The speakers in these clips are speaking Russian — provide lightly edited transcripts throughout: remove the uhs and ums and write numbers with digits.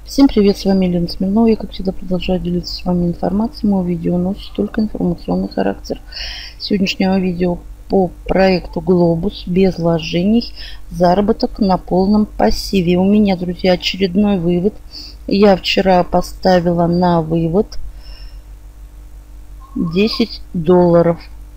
Всем привет, с вами Елена Смирнова. Я, как всегда, продолжаю делиться с вами информацией. Мое видео носит только информационный характер. Сегодняшнее видео по проекту Глобус без вложений. Заработок на полном пассиве. У меня, друзья, очередной вывод. Я вчера поставила на вывод $10.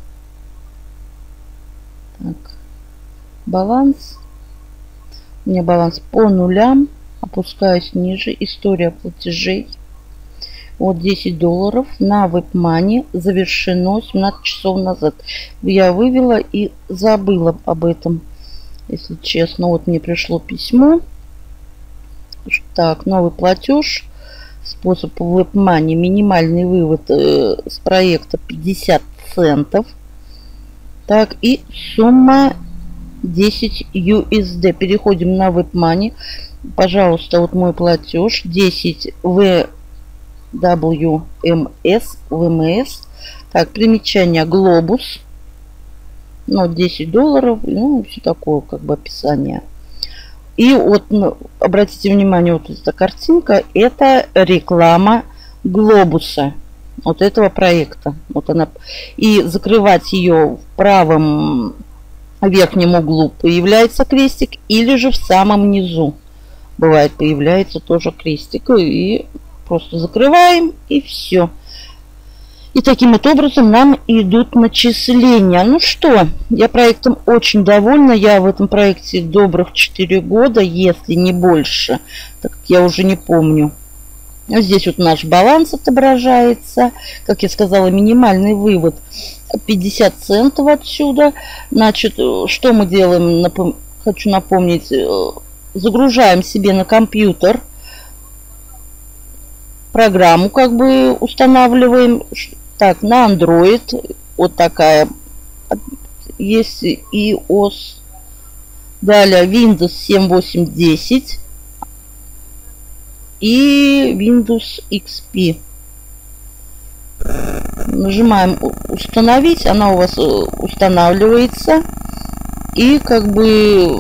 Так, баланс. У меня баланс по нулям. Опускаюсь ниже. История платежей. Вот $10 на WebMoney завершено 17 часов назад. Я вывела и забыла об этом, если честно. Вот мне пришло письмо. Так, новый платеж. Способ WebMoney. Минимальный вывод с проекта 50 центов. Так, и сумма 10 USD. Переходим на WebMoney. Пожалуйста, вот мой платеж 10 WMS. Так, примечание Глобус. Ну, $10. Ну, все такое, как бы описание. И вот, обратите внимание, вот эта картинка. Это реклама Глобуса. Вот этого проекта. Вот она. И закрывать ее в правом верхнем углу появляется крестик. Или же в самом низу. Бывает, появляется тоже крестик. И просто закрываем, и все. И таким вот образом нам идут начисления. Ну что, я проектом очень довольна. Я в этом проекте добрых 4 года, если не больше. Так как я уже не помню. Здесь вот наш баланс отображается. Как я сказала, минимальный вывод 50 центов отсюда. Значит, что мы делаем? Хочу напомнить. Загружаем себе на компьютер программу, как бы устанавливаем. Так, на Android вот такая есть iOS. Далее Windows 7, 8, 10 и Windows XP. Нажимаем установить, она у вас устанавливается, и как бы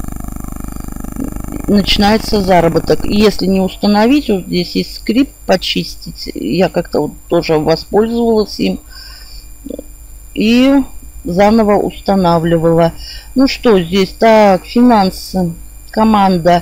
начинается заработок. Если не установить, вот здесь есть скрипт почистить. Я как-то вот тоже воспользовалась им и заново устанавливала. Ну что здесь? Так, финансы, команда.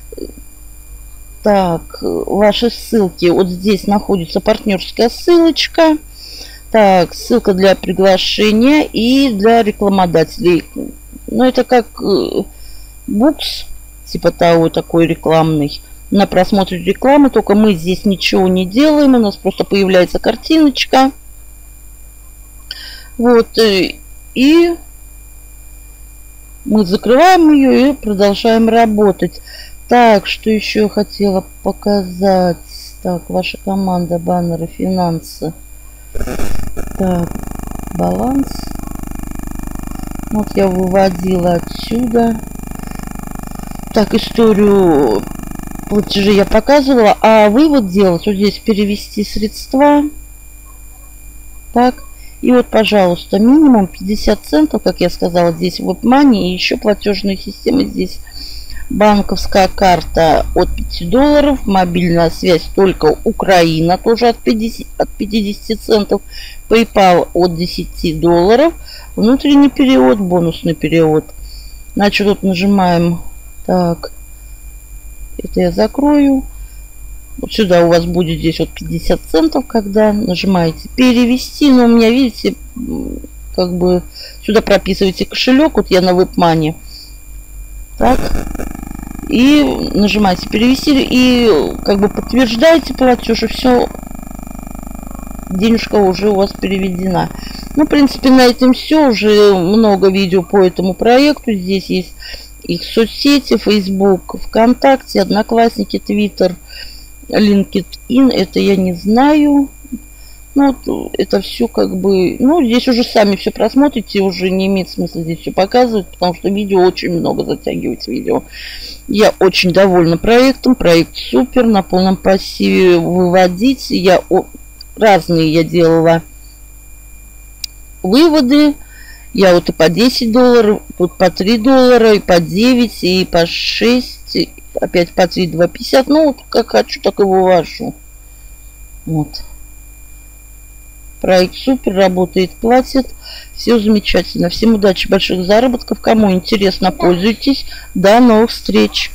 Так, ваши ссылки. Вот здесь находится партнерская ссылочка. Так, ссылка для приглашения и для рекламодателей. Ну, это как букс. Типа того, такой рекламный. На просмотре рекламы. Только мы здесь ничего не делаем. У нас просто появляется картиночка. Вот. И мы закрываем ее и продолжаем работать. Так, что еще хотела показать. Так, ваша команда, баннеры, финансы. Так, баланс. Вот я выводила отсюда. Так, историю платежей я показывала. А вывод делать, вот здесь перевести средства. Так, и вот, пожалуйста, минимум 50 центов, как я сказала, здесь WebMoney. И еще платежные системы здесь. Банковская карта от $5. Мобильная связь только Украина, тоже от 50 центов. PayPal от $10. Внутренний перевод, бонусный перевод. Значит, вот нажимаем. Так, это я закрою. Вот сюда у вас будет здесь вот 50 центов, когда нажимаете перевести. Но у меня, видите, как бы сюда прописываете кошелек. Вот я на WebMoney. Так. И нажимаете перевести. И как бы подтверждаете платеж. И все. Денежка уже у вас переведена. Ну, в принципе, на этом все. Уже много видео по этому проекту. Здесь есть их соцсети, Facebook, ВКонтакте, Одноклассники, Twitter, LinkedIn. Это я не знаю. Ну, это все как бы... Ну, здесь уже сами все просмотрите. Уже не имеет смысла здесь все показывать, потому что видео очень много затягивается видео. Я очень довольна проектом. Проект супер. На полном пассиве выводить. Разные я делала выводы. Я вот и по $10, вот по $3, и по 9, и по 6, опять по 2,50. Ну, вот как хочу, так и вывожу. Вот. Проект супер, работает, платит. Все замечательно. Всем удачи, больших заработков. Кому интересно, пользуйтесь. До новых встреч.